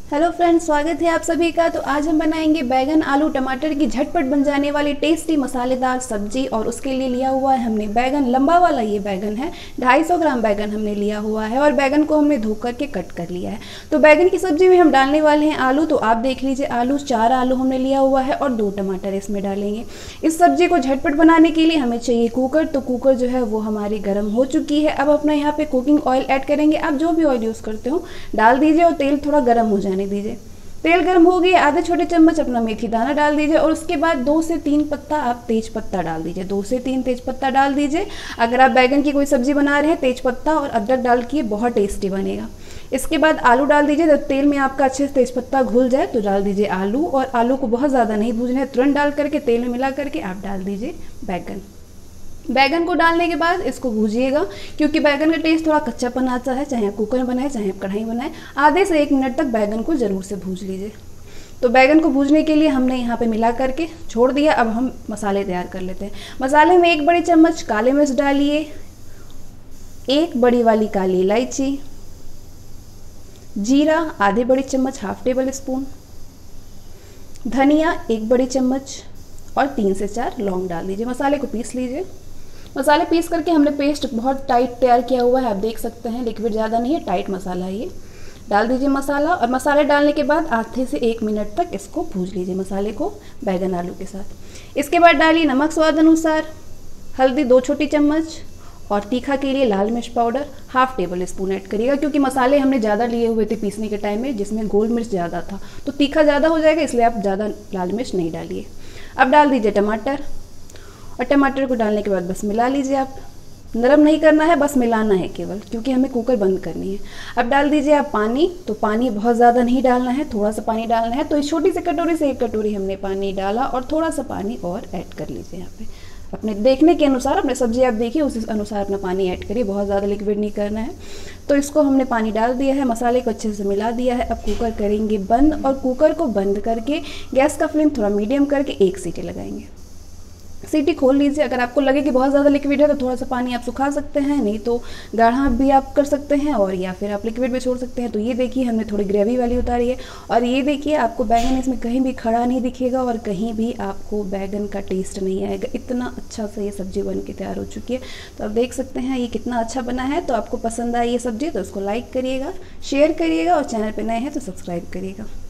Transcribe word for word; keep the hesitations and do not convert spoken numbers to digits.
Hello friends, स्वागत है आप सभी का। तो आज हम बनाएंगे बैगन आलू टमाटर की झटपट बन जाने वाली टेस्टी मसालेदार सब्जी। और उसके लिए लिया हुआ है हमने बैगन, लंबा वाला ये बैगन है, ढाई सौ ग्राम बैगन हमने लिया हुआ है और बैगन को हमने धो करके कट कर लिया है। तो बैगन की सब्जी में हम डालने वाले हैं आलू। तो आप देख लीजिए, आलू चार आलू हमने लिया हुआ है और दो टमाटर इसमें डालेंगे। इस सब्जी को झटपट बनाने के लिए हमें चाहिए कुकर। तो कुकर जो है वो हमारी गर्म हो चुकी है। अब अपना यहाँ पे कुकिंग ऑयल ऐड करेंगे। आप जो भी ऑयल यूज़ करते हो डाल दीजिए और तेल थोड़ा गर्म हो जाने दीजिए। तेल गर्म हो गई, आधे छोटे चम्मच अपना मेथी दाना डाल दीजिए और उसके बाद दो से तीन पत्ता आप तेज पत्ता डाल दीजिए। दो से तीन तेज पत्ता डाल दीजिए। अगर आप बैगन की कोई सब्जी बना रहे हैं, तेज पत्ता और अदरक डाल के बहुत टेस्टी बनेगा। इसके बाद आलू डाल दीजिए। जब तेल में आपका अच्छे से तेज पत्ता घुल जाए तो डाल दीजिए आलू। और आलू को बहुत ज़्यादा नहीं भूजना है, तुरंत डाल करके तेल में मिला करके आप डाल दीजिए बैगन। बैगन को डालने के बाद इसको भूजिएगा, क्योंकि बैगन का टेस्ट थोड़ा कच्चापन आता है, चाहे आप कुकर में बनाए चाहे आप कढ़ाई बनाए। आधे से एक मिनट तक बैगन को ज़रूर से भूज लीजिए। तो बैगन को भूजने के लिए हमने यहाँ पे मिला करके छोड़ दिया। अब हम मसाले तैयार कर लेते हैं। मसाले में एक बड़ी चम्मच काले मिर्च डालिए, एक बड़ी वाली काली इलायची, जीरा आधे बड़ी चम्मच हाफ टेबल स्पून, धनिया एक बड़ी चम्मच और तीन से चार लौंग डाल दीजिए। मसाले को पीस लीजिए। मसाले पीस करके हमने पेस्ट बहुत टाइट तैयार किया हुआ है, आप देख सकते हैं, लिक्विड ज़्यादा नहीं है, टाइट मसाला है ये। डाल दीजिए मसाला। और मसाले डालने के बाद आधे से एक मिनट तक इसको भूज लीजिए, मसाले को बैगन आलू के साथ। इसके बाद डालिए नमक स्वाद अनुसार, हल्दी दो छोटी चम्मच और तीखा के लिए लाल मिर्च powder half tablespoon add करिएगा, क्योंकि मसाले हमने ज़्यादा लिए हुए थे पीसने के टाइम में, जिसमें गोल मिर्च ज़्यादा था, तो तीखा ज़्यादा हो जाएगा, इसलिए आप ज़्यादा लाल मिर्च नहीं डालिए। अब डाल दीजिए टमाटर और टमाटर को डालने के बाद बस मिला लीजिए। आप नरम नहीं करना है, बस मिलाना है केवल, क्योंकि हमें कुकर बंद करनी है। अब डाल दीजिए आप पानी। तो पानी बहुत ज़्यादा नहीं डालना है, थोड़ा सा पानी डालना है। तो इस छोटी सी कटोरी से एक कटोरी हमने पानी डाला और थोड़ा सा पानी और ऐड कर लीजिए। यहाँ पे अपने देखने के अनुसार, अपने सब्जी आप देखिए उस अनुसार अपना पानी ऐड करिए, बहुत ज़्यादा लिक्विड नहीं करना है। तो इसको हमने पानी डाल दिया है, मसाले को अच्छे से मिला दिया है। अब कुकर करेंगे बंद और कुकर को बंद करके गैस का फ्लेम थोड़ा मीडियम करके एक सीटी लगाएंगे। सीटी खोल लीजिए। अगर आपको लगे कि बहुत ज़्यादा लिक्विड है तो थोड़ा सा पानी आप सुखा सकते हैं, नहीं तो गाढ़ा भी आप कर सकते हैं और या फिर आप लिक्विड भी छोड़ सकते हैं। तो ये देखिए हमने थोड़ी ग्रेवी वाली उतारी है और ये देखिए आपको बैगन इसमें कहीं भी खड़ा नहीं दिखेगा और कहीं भी आपको बैगन का टेस्ट नहीं आएगा। इतना अच्छा से ये सब्ज़ी बन के तैयार हो चुकी है। तो आप देख सकते हैं ये कितना अच्छा बना है। तो आपको पसंद आई ये सब्ज़ी तो उसको लाइक करिएगा, शेयर करिएगा और चैनल पर नए हैं तो सब्सक्राइब करिएगा।